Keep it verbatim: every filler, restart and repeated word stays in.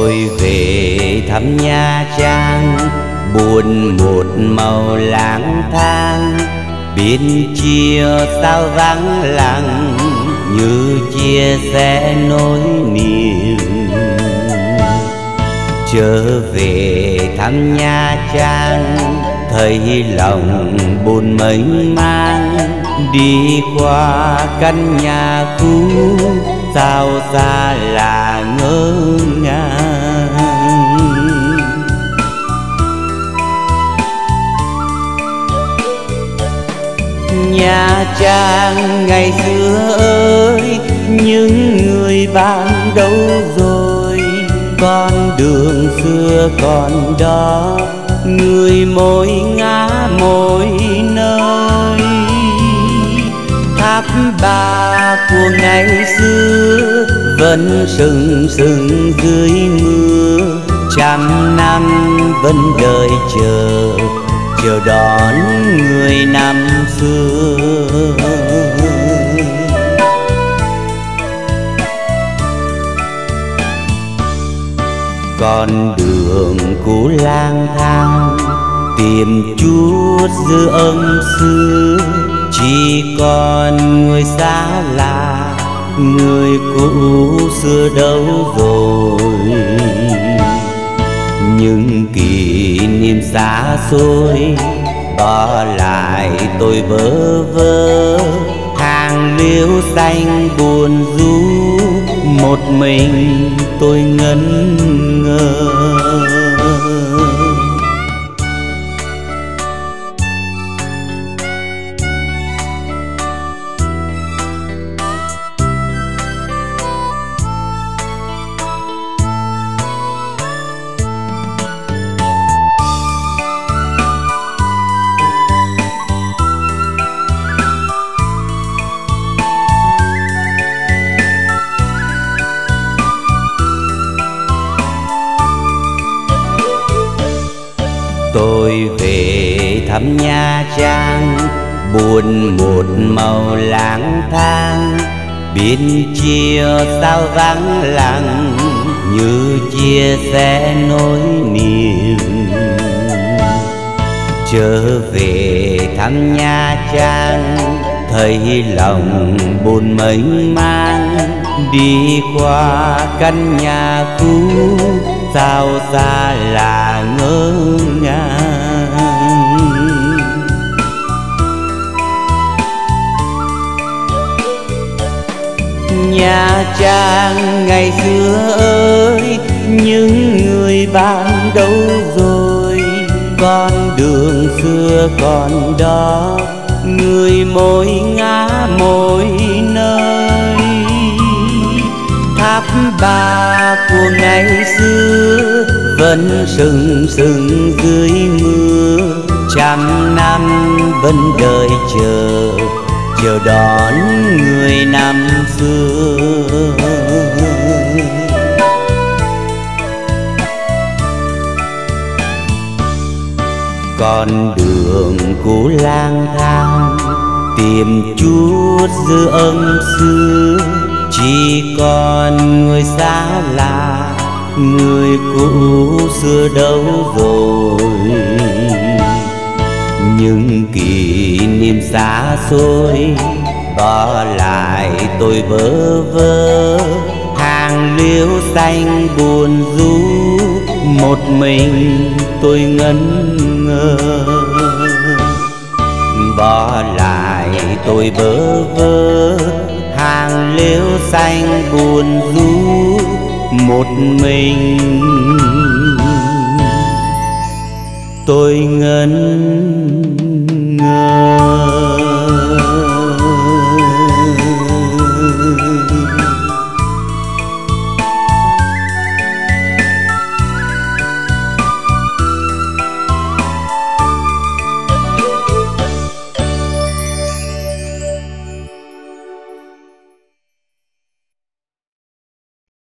Tôi về thăm Nha Trang, buồn một màu lang thang. Bên chia sao vắng lặng, như chia sẻ nỗi niềm. Trở về thăm Nha Trang, thấy lòng buồn mênh mang. Đi qua căn nhà cũ, sao xa là ngỡ ngàng. Nha Trang ngày xưa ơi, những người bạn đâu rồi? Con đường xưa còn đó, người mỗi ngã mỗi nơi. Tháp Ba của ngày xưa vẫn sừng sừng dưới mưa. Trăm năm vẫn đợi chờ, chờ đón người năm xưa. Con đường cũ lang thang, tìm chút dư âm xưa. Chỉ còn người xa lạ, người cũ xưa đâu rồi? Những kỷ niệm xa xôi bỏ lại tôi bơ vơ. Hàng liễu xanh buồn rũ, một mình tôi ngẩn ngơ. Tôi về thăm Nha Trang, buồn một màu lang thang. Bên chia sao vắng lặng, như chia sẻ nỗi niềm. Trở về thăm Nha Trang, thấy lòng buồn mênh mang. Đi qua căn nhà cũ, sao xa là ngỡ ngàng. Nha Trang ngày xưa ơi, những người bạn đâu rồi? Con đường xưa còn đó, người mỗi ngã mỗi nơi. Tháp Ba của ngày xưa vẫn sừng sừng dưới mưa. Trăm năm vẫn đợi chờ, chờ đón người năm xưa. Con đường cũ lang thang, tìm chút dư âm xưa. Chỉ còn người xa lạ, người cũ xưa đâu rồi? Những kỷ niệm xa xôi bỏ lại tôi bơ vơ. Hàng liễu xanh buồn rũ, một mình tôi ngẩn ngơ. Bỏ lại tôi bơ vơ, hàng liễu xanh buồn rũ, một mình tôi ngẩn ngơ.